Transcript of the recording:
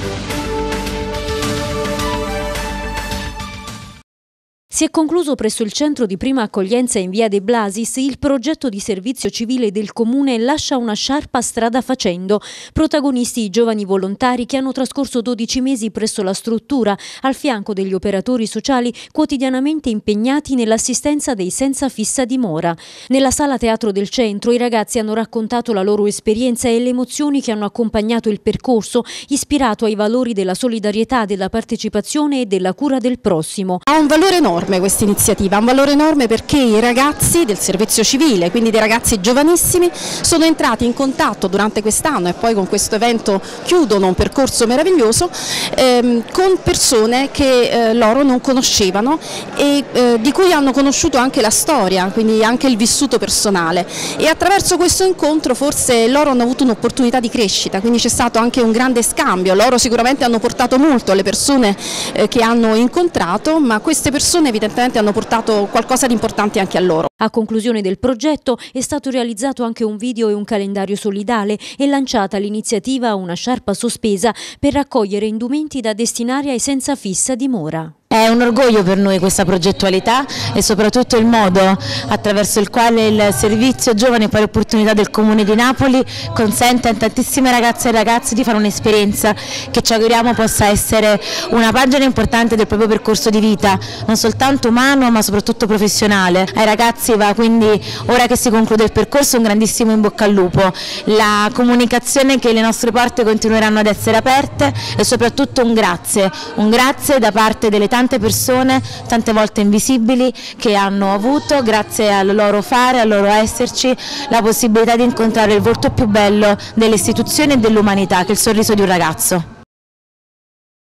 Si è concluso presso il centro di prima accoglienza in via De Blasis il progetto di servizio civile del comune Lascia una sciarpa strada facendo. Protagonisti i giovani volontari che hanno trascorso 12 mesi presso la struttura, al fianco degli operatori sociali quotidianamente impegnati nell'assistenza dei senza fissa dimora. Nella sala teatro del centro i ragazzi hanno raccontato la loro esperienza e le emozioni che hanno accompagnato il percorso, ispirato ai valori della solidarietà, della partecipazione e della cura del prossimo. Ha un valore enorme questa iniziativa, ha un valore enorme perché i ragazzi del servizio civile, quindi dei ragazzi giovanissimi, sono entrati in contatto durante quest'anno e poi con questo evento chiudono un percorso meraviglioso con persone che loro non conoscevano e di cui hanno conosciuto anche la storia, quindi anche il vissuto personale, e attraverso questo incontro forse loro hanno avuto un'opportunità di crescita, quindi c'è stato anche un grande scambio. Loro sicuramente hanno portato molto alle persone che hanno incontrato, ma queste persone evidentemente hanno portato qualcosa di importante anche a loro. A conclusione del progetto è stato realizzato anche un video e un calendario solidale e lanciata l'iniziativa Una sciarpa sospesa per raccogliere indumenti da destinare ai senza fissa dimora. È un orgoglio per noi questa progettualità e soprattutto il modo attraverso il quale il servizio Giovani e Pari Opportunità del Comune di Napoli consente a tantissime ragazze e ragazzi di fare un'esperienza che ci auguriamo possa essere una pagina importante del proprio percorso di vita, non soltanto umano ma soprattutto professionale. Ai ragazzi va quindi, ora che si conclude il percorso, un grandissimo in bocca al lupo. La comunicazione che le nostre porte continueranno ad essere aperte e soprattutto un grazie da parte delle tante persone, tante volte invisibili, che hanno avuto, grazie al loro fare, al loro esserci, la possibilità di incontrare il volto più bello delle istituzioni e dell'umanità, che è il sorriso di un ragazzo.